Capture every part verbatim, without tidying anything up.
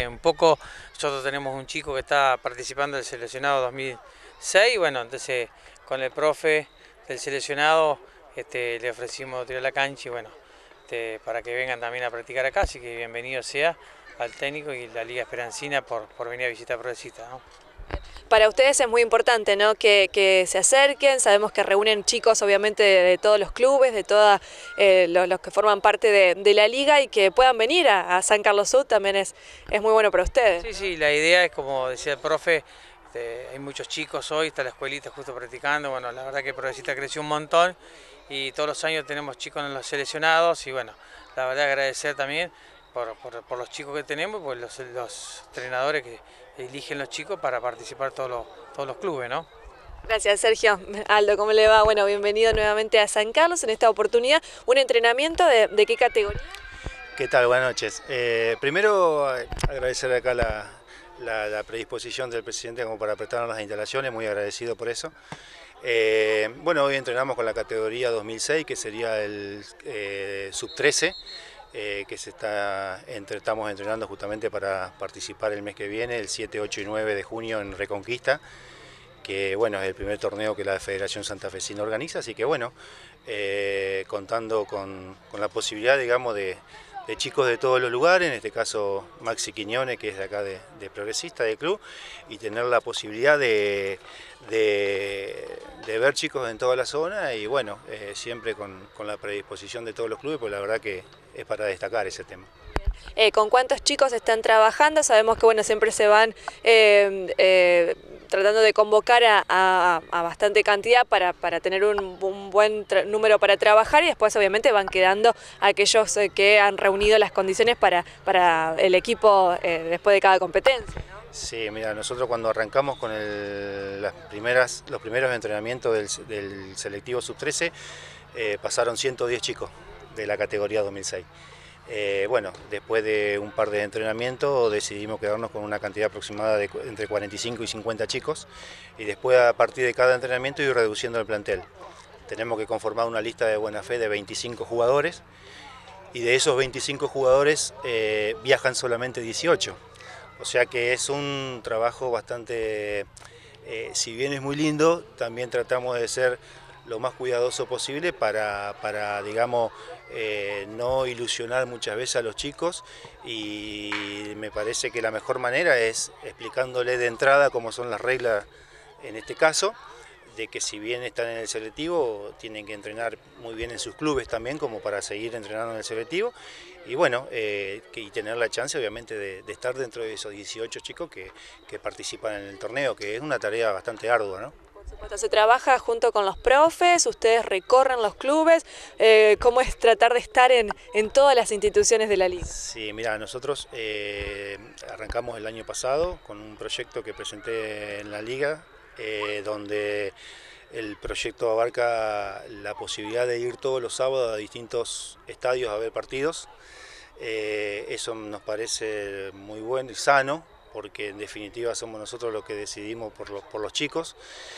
que un poco nosotros tenemos un chico que está participando del seleccionado dos mil seis, bueno, entonces con el profe del seleccionado este, le ofrecimos tirar la cancha y bueno, este, para que vengan también a practicar acá, así que bienvenido sea al técnico y la Liga Esperancina por, por venir a visitar Progresista, ¿no? Para ustedes es muy importante, ¿no?, que, que se acerquen. Sabemos que reúnen chicos obviamente de, de todos los clubes, de todos eh, los, los que forman parte de, de la liga, y que puedan venir a, a San Carlos Sud también es, es muy bueno para ustedes. Sí, sí, la idea es, como decía el profe, este, hay muchos chicos hoy, está la escuelita justo practicando, bueno, la verdad que Progresista creció un montón y todos los años tenemos chicos en los seleccionados y bueno, la verdad agradecer también por, por, por los chicos que tenemos, pues los, los entrenadores que eligen los chicos para participar todos los, todos los clubes, ¿no? Gracias, Sergio. Aldo, ¿cómo le va? Bueno, bienvenido nuevamente a San Carlos en esta oportunidad. ¿Un entrenamiento de, de qué categoría? ¿Qué tal? Buenas noches. Eh, primero agradecer acá la, la, la predisposición del presidente como para prestarnos las instalaciones, muy agradecido por eso. Eh, bueno, hoy entrenamos con la categoría dos mil seis, que sería el eh, sub trece, eh, que se está, entre, estamos entrenando justamente para participar el mes que viene, el siete, ocho y nueve de junio en Reconquista, que bueno, es el primer torneo que la Federación Santafesina organiza, así que bueno, eh, contando con, con la posibilidad, digamos, de, de chicos de todos los lugares, en este caso Maxi Quiñones, que es de acá de, de Progresista, del club, y tener la posibilidad de, de, de ver chicos en toda la zona, y bueno, eh, siempre con, con la predisposición de todos los clubes, pues la verdad que es para destacar ese tema. Eh, ¿Con cuántos chicos están trabajando? Sabemos que bueno, siempre se van eh, eh, tratando de convocar a, a, a bastante cantidad para, para tener un, un buen número para trabajar, y después obviamente van quedando aquellos eh, que han reunido las condiciones para, para el equipo eh, después de cada competencia, ¿no? Sí, mira, nosotros cuando arrancamos con el, las primeras, los primeros entrenamientos del, del selectivo sub trece, eh, pasaron ciento diez chicos de la categoría dos mil seis. Eh, bueno, después de un par de entrenamientos decidimos quedarnos con una cantidad aproximada de entre cuarenta y cinco y cincuenta chicos, y después a partir de cada entrenamiento ir reduciendo el plantel. Tenemos que conformar una lista de buena fe de veinticinco jugadores, y de esos veinticinco jugadores eh, viajan solamente dieciocho. O sea que es un trabajo bastante, eh, si bien es muy lindo, también tratamos de ser lo más cuidadoso posible para, para digamos, eh, no ilusionar muchas veces a los chicos, y me parece que la mejor manera es explicándole de entrada cómo son las reglas en este caso, de que si bien están en el selectivo, tienen que entrenar muy bien en sus clubes también, como para seguir entrenando en el selectivo, y bueno, eh, que, y tener la chance obviamente de, de estar dentro de esos dieciocho chicos que, que participan en el torneo, que es una tarea bastante ardua, ¿no? Por supuesto, se trabaja junto con los profes, ustedes recorren los clubes, eh, ¿cómo es tratar de estar en, en todas las instituciones de la liga? Sí, mira, nosotros eh, arrancamos el año pasado con un proyecto que presenté en la liga, eh, donde el proyecto abarca la posibilidad de ir todos los sábados a distintos estadios a ver partidos. Eh, eso nos parece muy bueno y sano, porque en definitiva somos nosotros los que decidimos por los, por los chicos,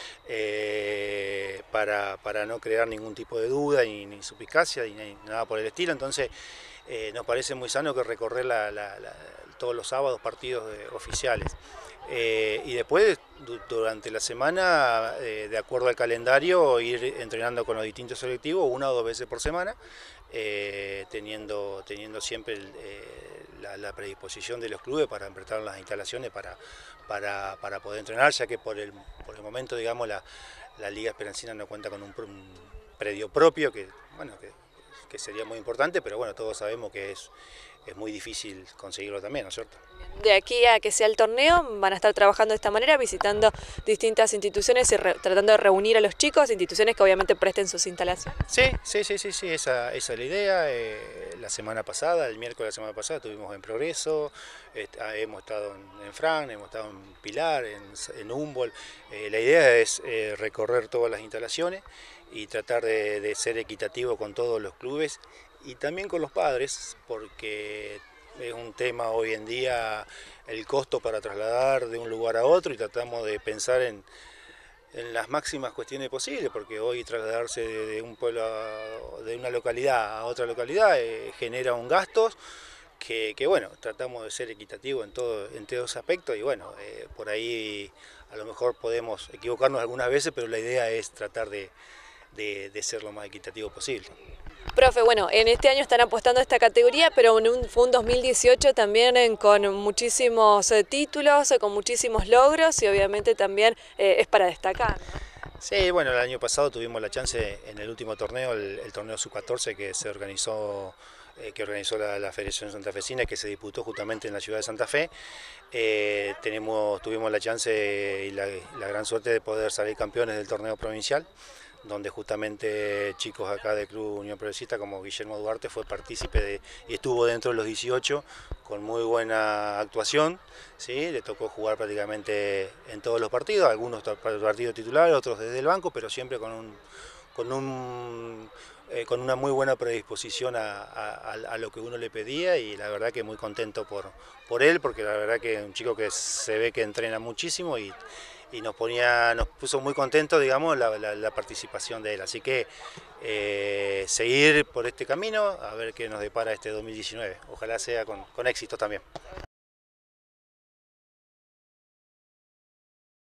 eh, para, para no crear ningún tipo de duda, ni, ni suspicacia, ni nada por el estilo. Entonces eh, nos parece muy sano que recorrer la, la, la, todos los sábados partidos de, oficiales. Eh, y después, durante la semana, eh, de acuerdo al calendario, ir entrenando con los distintos selectivos una o dos veces por semana, eh, teniendo, teniendo siempre el, eh, la, la predisposición de los clubes para prestar las instalaciones para, para, para poder entrenar, ya que por el, por el momento, digamos, la, la Liga Esperancina no cuenta con un, un predio propio, que, bueno, que, que sería muy importante, pero bueno, todos sabemos que es, es muy difícil conseguirlo también, ¿no es cierto? De aquí a que sea el torneo van a estar trabajando de esta manera, visitando distintas instituciones y re, tratando de reunir a los chicos, instituciones que obviamente presten sus instalaciones. Sí, sí, sí, sí, sí, esa, esa es la idea. Eh, la semana pasada, el miércoles de la semana pasada, estuvimos en Progreso, eh, hemos estado en, en Fran, hemos estado en Pilar, en, en Humboldt. Eh, la idea es eh, recorrer todas las instalaciones y tratar de, de ser equitativo con todos los clubes y también con los padres, porque es un tema hoy en día el costo para trasladar de un lugar a otro, y tratamos de pensar en, en las máximas cuestiones posibles, porque hoy trasladarse de un pueblo, a, de una localidad a otra localidad, eh, genera un gasto que, que bueno, tratamos de ser equitativos en todo, en todos esos aspectos y bueno, eh, por ahí a lo mejor podemos equivocarnos algunas veces, pero la idea es tratar de, de, de ser lo más equitativo posible. Profe, bueno, en este año están apostando a esta categoría, pero en un, fue un dos mil dieciocho también en, con muchísimos eh, títulos, eh, con muchísimos logros y obviamente también eh, es para destacar, ¿no? Sí, bueno, el año pasado tuvimos la chance en el último torneo, el, el torneo sub catorce que se organizó, eh, que organizó la, la Federación Santafesina, que se disputó justamente en la ciudad de Santa Fe. Eh, tenemos, tuvimos la chance y la, la gran suerte de poder salir campeones del torneo provincial, donde justamente chicos acá del Club Unión Progresista como Guillermo Duarte fue partícipe de, y estuvo dentro de los dieciocho con muy buena actuación, ¿sí? Le tocó jugar prácticamente en todos los partidos, algunos partidos titulares, otros desde el banco, pero siempre con, un, con, un, eh, con una muy buena predisposición a, a, a lo que uno le pedía y la verdad que muy contento por, por él, porque la verdad que es un chico que se ve que entrena muchísimo y y nos ponía, nos puso muy contentos, digamos, la, la, la participación de él. Así que eh, seguir por este camino, a ver qué nos depara este dos mil diecinueve. Ojalá sea con, con éxito también.